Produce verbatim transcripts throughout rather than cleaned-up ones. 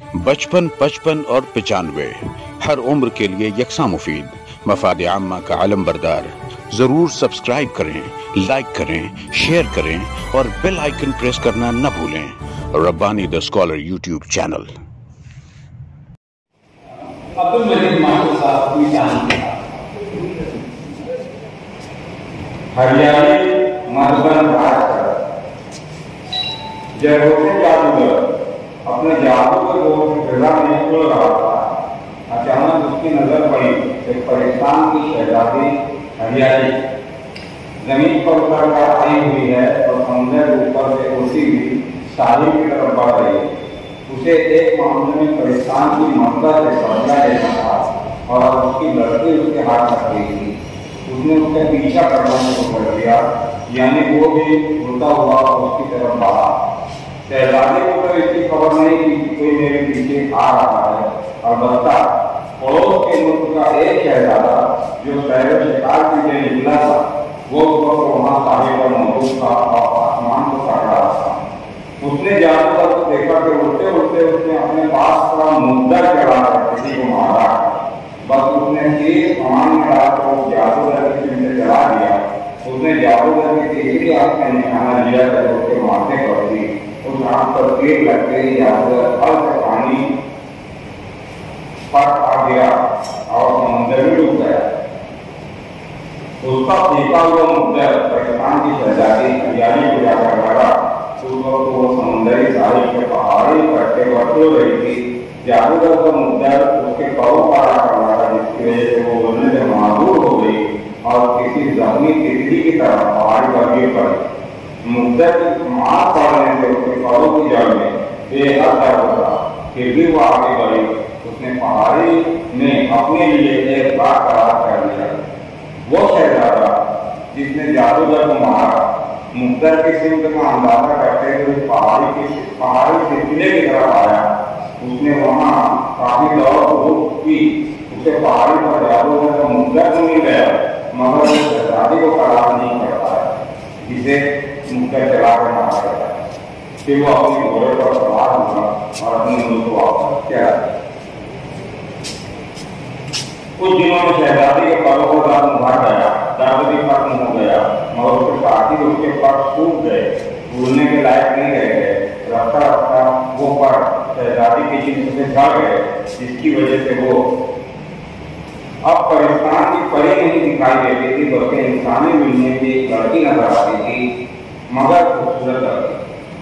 بچپن پچپن اور پچانوے ہر عمر کے لیے یکساں مفید مفاد عامہ کا علم بردار ضرور سبسکرائب کریں، لائک کریں، شیئر کریں اور بیل آئیکن پریس کرنا نہ بھولیں۔ Rabbani the scholar YouTube channel. Abdul Majeed ماشاء صاحب کی جانتے ہیں ہریالی مربن راج کر جب ہوتے جادوگر اپنے جادو کے دور رضا نہیں کھل رہا تھا، اچانک اس کی نظر پڑی ایک پاکستان کی شہزادی ہریالی زمین پر اتر کر آئی ہوئی ہے اور سمندر اوپر سے اسی بھی ساحل کی طرف بڑھ رہی ہے۔ اسے ایک معاملے میں پاکستان کی ممتا سے بدلہ لینا تھا اور اس کی لڑکی اس کے ہاتھ رکھ رہی تھی۔ اس نے اس کا پیچھا کرنا شروع کر دیا، یعنی وہ بھی اڑتا ہوا اس کی طرف بڑھا۔ شہزادی کو تو اس کی خبر نہیں تھی کہ کوئی میرے پیچھے آ رہا ہے، البتہ پڑوس کے ملک کا ایک شہزادہ جو سیر و شکار کے لیے نکلا تھا وہ اس وقت وہاں ساحل پر موجود تھا اور آسمان کو پڑھ رہا تھا۔ اس نے جادوگر کو دیکھا کہ اڑتے اڑتے اس نے اپنے پاس کا مدعا چڑھا کر کسی کو مارا، بس اس نے تیز کمان میں ڈال کر جادوگر کی سمت سے چلا دیا۔ اس نے جادوگر کی تیزی ہاتھ میں نشانہ لیا کر اس کے ماتھے پر دی۔ اس ہاتھ پر تیر لگتے ہی جادوگر پھل سے پانی پر آ گیا اور سمندر میں ڈوب گیا۔ اس کا پھینکا ہوا مدعا پاکستان کی شہزادی ہریالی کو جا کر لگا۔ اس وقت وہ سمندری ساحل کے پہاڑی پٹے پر ٹر رہی تھی۔ جادوگر کا مدعا اس کے پاؤں پر آ کر لگا، جس کی وجہ سے وہ اڑنے سے معذور ہو گئی اور کسی زخمی تتلی کی طرح پہاڑی پر گر پڑی۔ مدعا کی مار پڑنے سے اس کے پاؤں کی جڑ میں بے حد درد تھا، پھر بھی وہ آگے بڑھی۔ اس نے پہاڑی میں اپنے لیے ایک بات قرار کر لیا۔ وہ شہزادہ جس نے جادوگر کو مارا مدعا کی سمت کا اندازہ کرتے ہوئے پہاڑی کی پہاڑی سلسلے کی طرف آیا۔ اس نے وہاں کافی دور دھوپ کی، اسے پہاڑی پر جادوگر کا مدعا تو مل گیا مگر وہ شہزادی کو قرار نہیں کر پایا جسے مدعا چلا کر مارا گیا۔ پھر وہ اپنے گھوڑے پر سوار ہوا اور اپنے ملک کو واپس کیا۔ کچھ دنوں میں شہزادی کے پروں کو درد بڑھ گیا، درد بھی ختم ہو گیا مگر اس کے ساتھ ہی اس کے پر سوکھ گئے، بھولنے کے لائق نہیں رہ گئے۔ رفتہ رفتہ وہ پر شہزادی کی جسم سے جھڑ گئے، جس کی وجہ سے وہ اب پاکستان کی پری نہیں دکھائی دیتی تھی بلکہ انسانی ملنے کی ایک لڑکی نظر آتی تھی، مگر خوبصورت لڑکی۔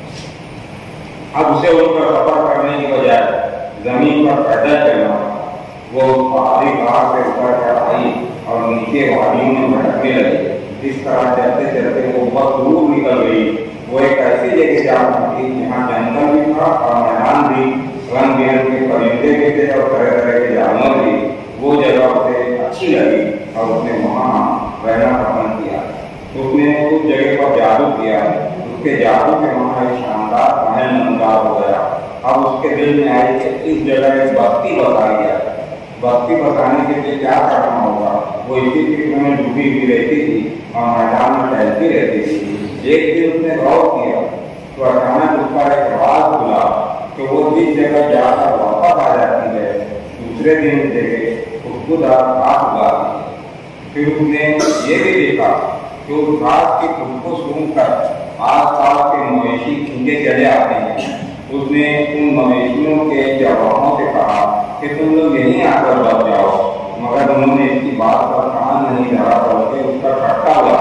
اب اسے ان پر سفر کرنے کی بجائے زمین پر پیدل چلنا، وہ پہاڑی گھاٹ سے اتر کر آئی اور نیچے وادیوں میں بھٹکنے لگی۔ اس طرح چلتے چلتے وہ بہت دور نکل گئی۔ وہ ایک ایسی جگہ جا پہنچی جہاں جنگل بھی تھا اور میدان بھی، رنگ برنگ کے پرندے بھی تھے اور طرح طرح کے جانور بھی۔ وہ جگہ اسے اچھی لگی اور اس نے وہاں رہنا پسند کیا۔ اس نے اس جگہ پر جادو کیا، اس کے جادو کے وہاں ایک شاندار محل نمودار ہو گیا۔ اب اس کے دل میں آئی کہ اس جگہ ایک بستی بسائی جائے۔ بستی بسانے کے لیے کیا کرنا ہوگا؟ وہ اسی فکر میں ڈوبی ہوئی رہتی تھی اور میدان میں ٹہلتی رہتی تھی۔ ایک دن اس نے غور کیا تو اچانک اس کا ایک راز کھلا کہ وہ جس جگہ جا کر واپس آ جاتی ہے دوسرے دن اس جگہ خوشبودار گھاس اگاتی ہے۔ پھر اس نے یہ بھی دیکھا کہ اس گھاس کی خوشبو سونگھ کر آس پاس کے مویشی کھینچے چلے آتے ہیں۔ اس نے ان مویشیوں کے جوانوں سے کہا کہ تم لوگ یہیں آ کر بچ جاؤ، مگر انہوں نے اس کی بات پر کان نہیں دھرا بلکہ اس کا ٹھٹا ہوا۔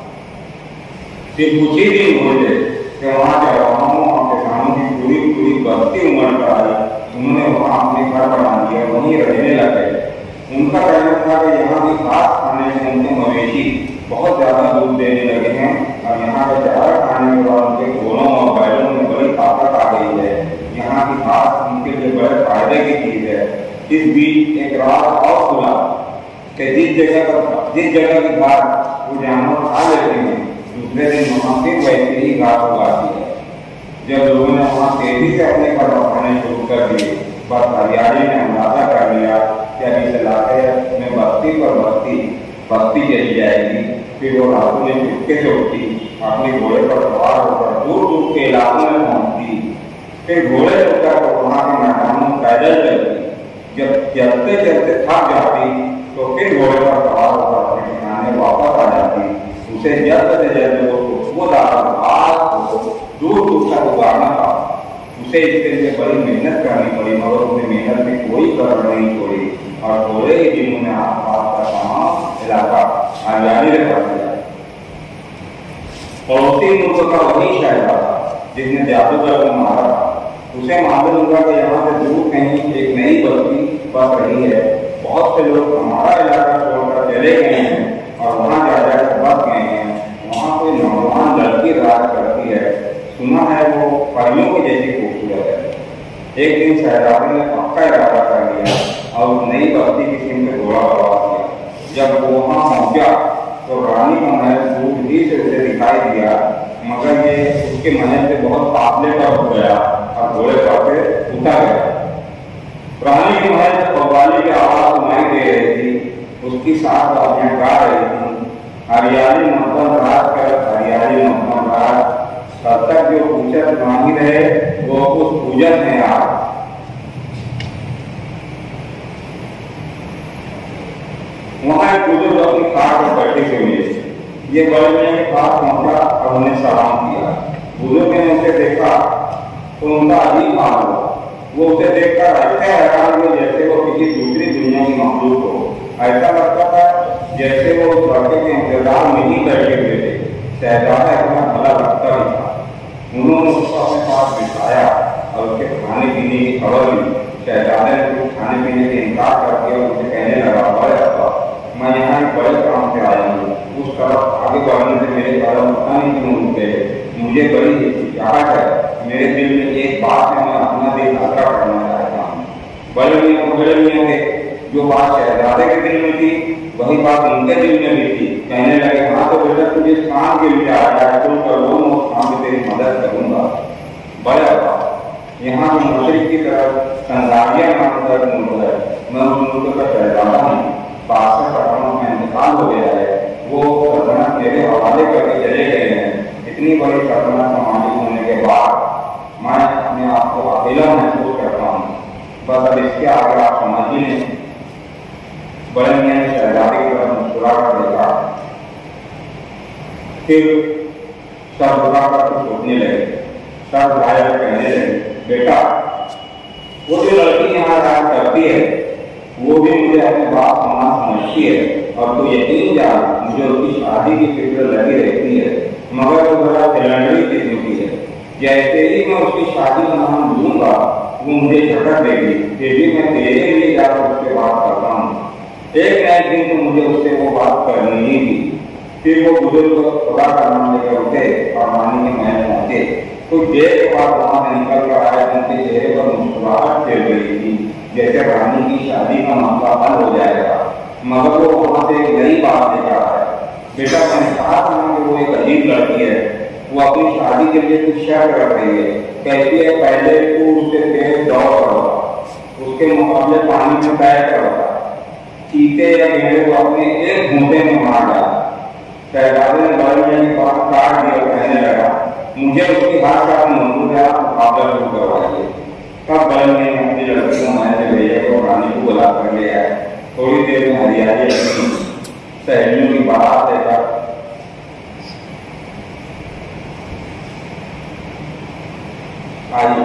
پھر کچھ ہی دن ہوئے کہ وہاں جوانوں اور کسانوں کی پوری پوری بستی امڑ کر آئی۔ انہوں نے وہاں اپنے گھر بنا دیا، وہیں رہنے لگے۔ ان کا کہنا تھا کہ یہاں کی گھاس کھانے سے ان کے مویشی بہت زیادہ دودھ دینے لگے ہیں اور یہاں کا چارہ کھانے کے بعد ان کے گھوڑوں اور بیلوں میں بڑی طاقت آ گئی ہے۔ یہاں کی گھاس ان کے لیے بڑے فائدے کی چیز ہے۔ اس بیچ ایک راز اور کھلا کہ جس جگہ جس جگہ کی گھاس وہ جانور کھا لیتے ہیں دوسرے دن وہاں پھر ویسے ہی گھاس اگاتی ہے۔ جب لوگوں نے وہاں تیزی سے اپنے گھر بنانے شروع کر دیے، بس ہریالی نے اندازہ کر لیا کہ اب اس علاقے میں بستی پر بستی بستی چلی جائے گی۔ پھر وہ راتوں میں چپکے سے اٹھتی، اپنے گھوڑے پر سوار ہو کر دور دور کے علاقوں میں پہنچتی، پھر گھوڑے سے اتر کر وہاں کے میدانوں चलते चलते थक जाती तो फिर घोड़े पर सवार होकर अपने ठिकाने वापस आ जाती। उसे जल्द से जल्द वो दाल दूर दूर तक उगाना था। उसे इसके लिए बड़ी मेहनत करनी पड़ी, मगर उसने मेहनत में कोई कसर नहीं छोड़ी और थोड़े ही दिनों में आस पास का तमाम इलाका हरियाली से भर गया। पड़ोसी मुल्क का वही शहजादा जिसने जादूगर को मारा था, उसे मालूम हुआ कि यहाँ से दूर कहीं एक नई बस्ती बस रही है। बहुत से लोग हमारा इलाका छोड़कर चले गए हैं और वहाँ जा जाकर बस गए हैं। वहाँ कोई नौजवान लड़की राज करती है, सुना है वो परियों की जैसी खूबसूरत है। एक दिन शहजादे ने पक्का इरादा कर लिया और उस नई बस्ती की सीम पे घोड़ा सवार किया। जब वो वहाँ पहुँचा तो रानी का महल दूर ही से उसे दिखाई दिया, मगर ये उसके महल से बहुत फासले पर हो गया और घोड़े पर से उतर गया। रानी के महल से कव्वाली की आवाज सुनाई दे रही थी, उसकी साथ बातें गा रही थी, हरियाली मौसम रात कर हरियाली मौसम रात, तब तक जो पूछत मांगी रहे वो उस पूजन में आ। वहां एक बुजुर्ग अपनी कार पर बैठे से मिले। ये बड़े मियां के पास पहुंचा और उन्हें सलाम किया। बुजुर्ग ने उसे देखा तो उनका अजीब हाल हुआ। वो उसे देखकर ऐसे हैरान हुए जैसे वो किसी दूसरी दुनिया की मखलूक हो। ऐसा लगता था जैसे वो उस लड़के के इंतजार में ही बैठे हुए थे। शहजादा इतना भला लगता ही था। उन्होंने उसको अपने पास बिठाया और उसके खाने पीने की खबर ली। शहजादे ने कुछ खाने पीने से इनकार कर दिया और उसे कहने लगा, बड़े मैं यहाँ एक बड़े काम से आया हूँ, उस तरफ आगे बढ़ने से मेरे कदम पता नहीं क्यों रुक गए। मुझे बड़ी हिचकिचाहट है, मेरे दिल में एक बात है, मैं अपना दिल हल्का करना चाहता हूँ। बड़े मियाँ बड़े मियाँ के जो बात शहजादे के दिल में थी वही बात उनके दिल में भी थी। कहने लगे, हाँ तो बेटा तुझे इस काम के लिए आया है, तुम कर लो, मैं उस काम में तेरी मदद करूंगा। बड़ा बात यहाँ जो मशरिक की तरफ संगारिया नाम का मुल्क है, मैं उस मुल्क का शहजादा हूँ। बादशाह का में इंतकाल हो गया है, वो सल्तनत मेरे हवाले करके चले गए हैं। इतनी बड़ी सल्तनत का मालिक होने के बाद मैं अपने आप को अकेला महसूस करता हूँ। बस अब इसके आगे आप समझ ही नहीं। बड़े मियाँ ने शहजादे की तरफ मुस्कुरा कर देखा, फिर सर झुका कर कुछ सोचने लगे। सर घायल कहने लगे, बेटा वो जो लड़की यहाँ राज करती है वो भी मुझे अपने बाप समान समझती है और तो यकीन जान मुझे उसकी शादी की फिक्र लगी रहती है, मगर वो बड़ा सिलेंडरी किस्म की है। जैसे ही मैं उसकी शादी का नाम लूंगा वो मुझे झटक देगी, फिर भी मैं तेरे लिए जाकर उससे बात करता हूँ। एक न एक दिन तो मुझे उससे वो बात करनी ही थी। फिर वो बुजुर्ग खुदा का नाम लेकर उठे और रानी के महल पहुंचे। कुछ देर के बाद वहां से निकल कर आए, उनके चेहरे पर मुस्कुराहट चल रही थी, जैसे रानी की शादी का मामला हल हो जाएगा। मगर वो वहां से एक नई बात लेकर आया। बेटा मैंने कहा था कि वो एक अजीब लड़की है, वो अपनी शादी के लिए कुछ शर्त रख रही है। कहती है पहले तू उससे तेज दौड़ करोगा, उसके मुकाबले पानी में तैर करोगा, चीते या गेंडे को अपने एक घूंटे में मार डाला। शहजादे ने बड़े मियाँ के पास काट दिया, कहने लगा, मुझे उसकी हाथ का मंजूर है, आप मुकाबला शुरू करवाइए। तब बड़े मियाँ ने अपनी लड़की को महल में भेजा तो रानी को बुला कर ले आए। थोड़ी देर में हरियाली सहेलियों की बारात लेकर आई।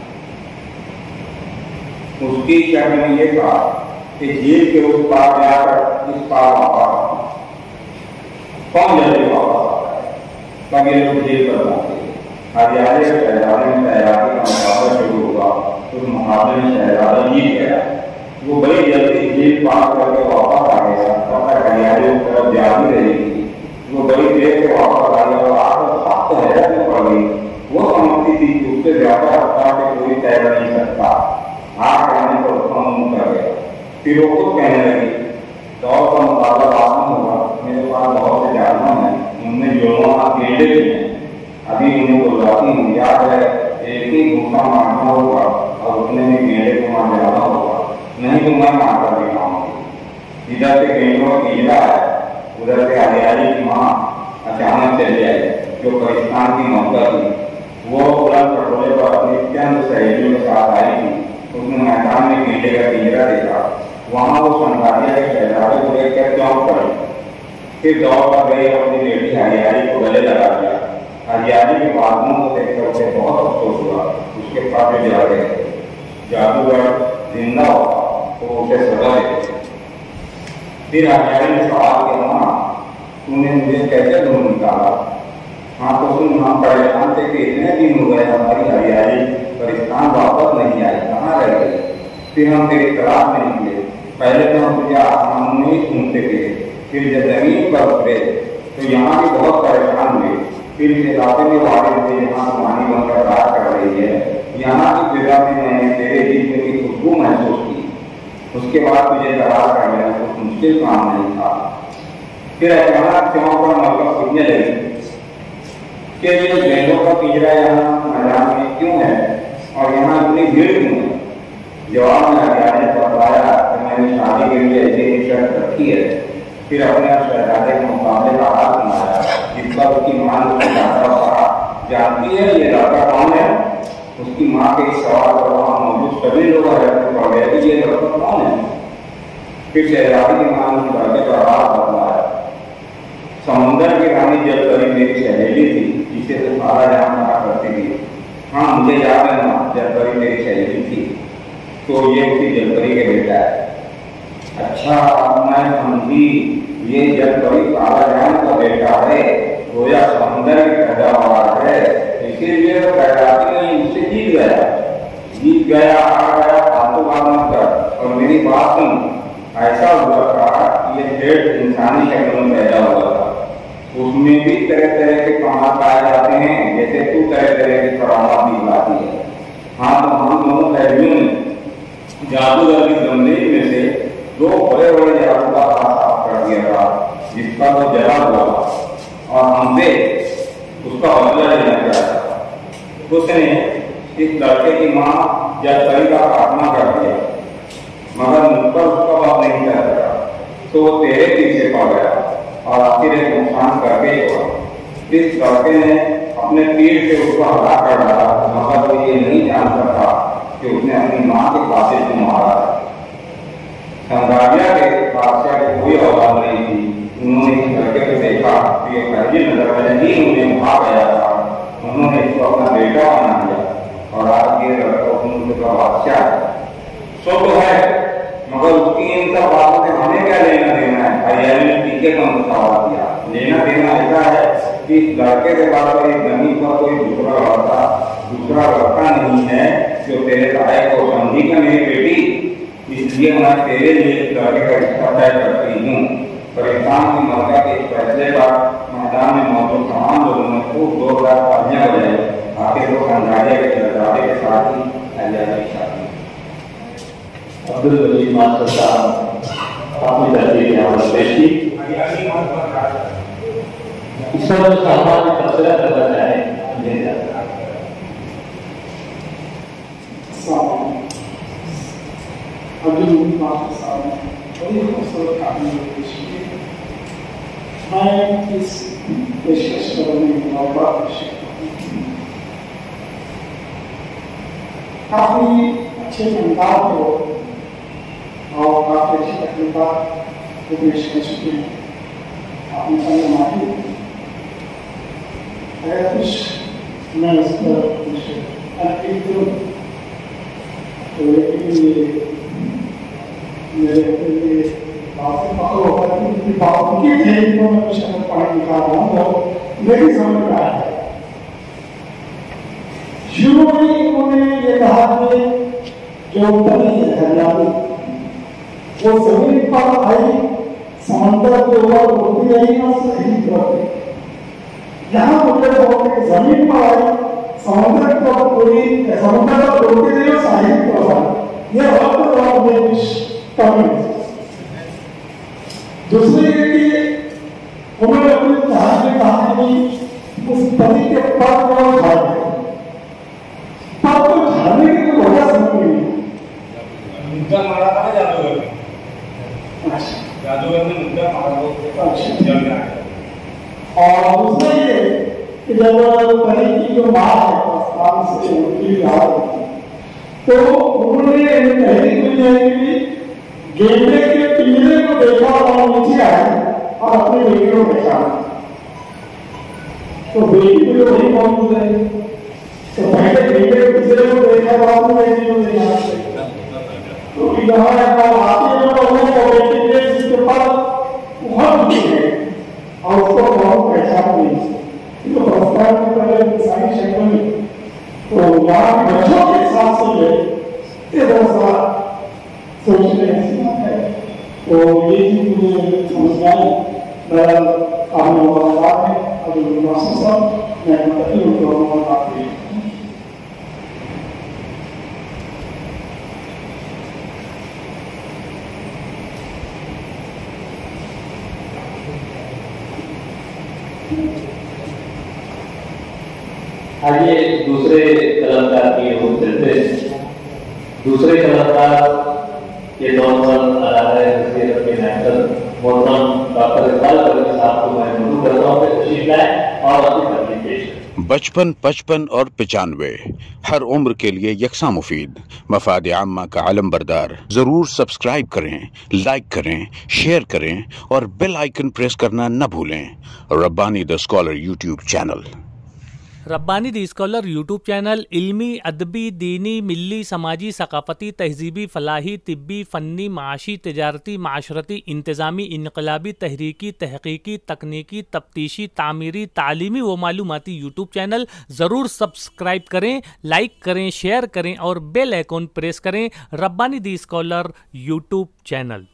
उसकी शर्त में ये था कि झील के उस पार जाकर इस पार वापस कौन जल्दी वापस आता है। तब ये लोग झील पर पहुंचे। हरियाली के शहजादे में तैयारी का मुकाबला शुरू हुआ। उस मुकाबले में शहजादा जीत गया। वो बड़ी जल्दी झील पार करके वापस आ गया। तब तक हरियाली उस तरफ जा भी रही थी। वो बड़ी देर से वापस आई और आकर सख्त हैरत में पड़ गई। वो समझती थी कि उससे ज्यादा रफ्तार से कोई तैर नहीं सकता। हाथ आने पर उसका मुंह कर गया। फिर वो खुद कहने लगी, दौड़ का मुकाबला बाद में होगा, मेरे पास बहुत से जानवर हैं, उनमें जुर्माना गेंडे भी हैं, अभी उन्हें बुलाती हूँ। याद है एक ही घूसा मारना होगा और उसने भी गेंडे को मार जाना होगा, नहीं तो मैं मारकर दिखाऊंगी। इधर से गेंडों का कीड़ा है, उधर से हरियाली की माँ अचानक चली आई जो पाकिस्तान की ममता थी। वो बुलंद पटोले पर अपनी चंद सहेलियों के साथ आई थी। उसने मैदान में गेंडे का पिंजरा देखा। वहाँ वो संगारिया के शहजादे को देख कर चौंक पड़े। फिर दौड़ कर गई अपनी बेटी हरियाली को गले लगा दिया। हरियाली के बादलों को देखकर उसे बहुत अफसोस हुआ। उसके पास जो जा गए थे जादूगर जिंदा होता तो उसे सजा देते। फिर हरियाली ने सवाल किया, माँ तूने मुझे कैसे ढूंढ निकाला? हाँ तो सुन, हम परेशान थे कि इतने दिन हो गए हमारी हरियाली परिस्थान वापस नहीं आई, कहाँ रह गई? फिर हम तेरी तलाश में निकले। पहले तो हम तुझे आसमान में ही ढूंढते थे, फिर जब जमीन पर उतरे तो यहाँ भी बहुत परेशान हुए। फिर इस इलाके में वाले थे जहाँ तुम्हारी बनकर राज कर रही है। यहाँ की फिजा में मैंने तेरे जिस्म की खुशबू महसूस की। उसके बाद तुझे तलाश कर लेना कुछ मुश्किल काम नहीं था। फिर अचानक चौंक पर मलका सूझने लगी कि ये गैंडों का पिंजरा यहाँ मैदान में क्यों है और यहाँ इतनी भीड़ क्यों है? जवाब में हरियाली ने बताया कि मैंने शादी के लिए ऐसी शर्त रखी है। फिर अपने शहजादे के मुकाबले का हाथ सुनाया, जिस पर उसकी मां ने जानता था, जानती है ये लड़का कौन है? उसकी माँ के इस सवाल पर वहाँ मौजूद सभी लोग हैरान पड़ गए कि ये लड़का कौन है? फिर शहजादी की मां ने लड़के का हाथ बतलाया, समुद्र की रानी जलपरी मेरी सहेली थी, जिसे तो सारा जान कहा करती थी। हाँ मुझे याद है ना, जलपरी मेरी सहेली थी, तो ये उसी जलपरी के बेटा है। अच्छा मैं समझी, ये जलपरी काला जान का बेटा है, गोया समुद्र की पैदावार है, इसीलिए वो कैलाशी में उससे जीत गया जीत गया आ गया फालतू बात मत कर। और मेरी बात सुन, ऐसा हुआ था कि ये पेड़ इंसानी शक्ल में पैदा हुआ था, उसमें भी तरह तरह के कमाल पाए जाते हैं, जैसे तू तरह तरह की करामात दिखलाती है। हाँ तो हम दोनों सहयोगियों ने जादूगर की जमीन में से दो बड़े बड़े जादू का हाथ साफ कर दिया था, जिसका वो जला हुआ था और हमसे उसका बदला लेना चाहता था। उसने इस लड़के की माँ जलपरी का खात्मा कर दिया, मगर मुझ पर उसका बात नहीं कर सका, तो वो तेरे पीछे पड़ गया और आखिर एक नुकसान करके छोड़ा। इस लड़के ने अपने तीर से उसको हरा कर डाला, मगर वो ये नहीं जानता था कि उसने अपनी माँ के कातिल को मारा था। संगारिया के बादशाह की कोई औलाद नहीं थी। उन्होंने इस लड़के को देखा कि ये पहली नजर में ही उन्हें भा गया था। उन्होंने इसको अपना बेटा बना लिया और आज ये लड़का उनका बादशाह है। सो तो है, मगर उसकी इन सब बातों से हमें क्या लेना देना है? हरियाली ने टीके का सवाल किया। लेना देना ऐसा है कि लड़के के बाद कोई जमीन पर कोई दूसरा लड़का दूसरा लड़का नहीं है जो तेरे लायक को समझी का मेरी बेटी, इसलिए मैं तेरे लिए लड़के का रिश्ता तय करती हूँ। पर इंसान की मर्दा के इस फैसले का मैदान में मौजूद तमाम लोगों ने खूब जोरदार तालियां बजाई। आखिर वो संगारिया के शहजादे के साथ ही हरियाली की शादी। अब्दुल वजीद मास्टर साहब अपनी तस्वीर यहाँ पर पेश की। इस पर जो साहब ने तबसरा करना चाहे ले जाता है। अब्दुल वजीद मास्टर साहब ने बड़ी खूबसूरत कहानी पेश की। मैं इस पेशकश करने की मौका काफी अच्छे फनकार को और काफी अच्छी तकनीकार को पेश कर चुके हैं। आपने सारे माफी अगर कुछ मैं उस पर कुछ अर्पित करूँ तो लेकिन ये मेरे लिए काफी पकड़ होगा कि बात की थी तो मैं कुछ अगर पढ़ निकाल रहा हूँ तो मेरी समझ में आया है। शुरू में उन्होंने ये कहा कि जो बनी है हरियाली वो जमीन पर आई, समंदर के ऊपर उड़ती आई और सही उतरती। यहाँ मुझे तो जमीन पर आई, समुद्र को पूरी समुद्र पर उड़ती रही और साहिल को आई। ये वक्त जवाब में कुछ कमी है। दूसरी कि उन्होंने अपनी कहानी कहानी उस पति के पद को उठा दिया। पद को उठाने की कोई वजह समझ नहीं है। मुद्दा मारा था जादूगर ने। जादूगर ने मुद्दा मारा वो जल गया। और दूसरा ये कि जब परी की जो माँ है आसमान से उनकी याद तो उन्होंने पहली दुनिया की गेंद वीडियो वही मौजूद है। तो पहले वीडियो दूसरे को देखा बाद में वीडियो देखना चाहिए। तो यहाँ आती है तो वो पॉलिटिक है जिसके पास वहाँ भी है और उसको बहुत पहचान नहीं। तो प्रस्ताव में पहले साइंस क्षेत्र में तो यहाँ बच्चों के हिसाब से ये ये बहुत सारा सोचने की है। तो ये चीज मुझे समझ आई। मैं आपने बात है और मास्टर साहब मैं बताती हूँ तो बात है। आइए दूसरे कलाकार की ओर चलते हैं। दूसरे कलाकार के दौर पर आ रहा है अपने नेशनल मोहतरम डॉक्टर इकबाल करवी साहब को मैं मधु करता हूँ कि तशरीफ लाएं और अपनी तकलीफ पेश करें। बचपन, पचपन और पचानवे हर उम्र के लिए यकसा मुफीद, मफाद आम्मा का आलम बरदार। जरूर सब्सक्राइब करें, लाइक करें, शेयर करें और बेल आइकन प्रेस करना न भूलें। Rabbani the scholar YouTube channel. Rabbani the scholar YouTube channel इल्मी, अदबी, दीनी, मिली, समाजी, सकाफती, तहजीबी, फलाही, तिब्बी, फ़न्नी, माशी, तिजारती, माशरती, इंतज़ामी, इनकलाबी, तहरीकी, तहकीकी, तकनीकी, तफ्तीशी, तामीरी, तालीमी व मालूमाती यूट्यूब चैनल। ज़रूर सब्सक्राइब करें, लाइक करें, शेयर करें और बेल आइकन प्रेस करें। Rabbani the scholar YouTube channel.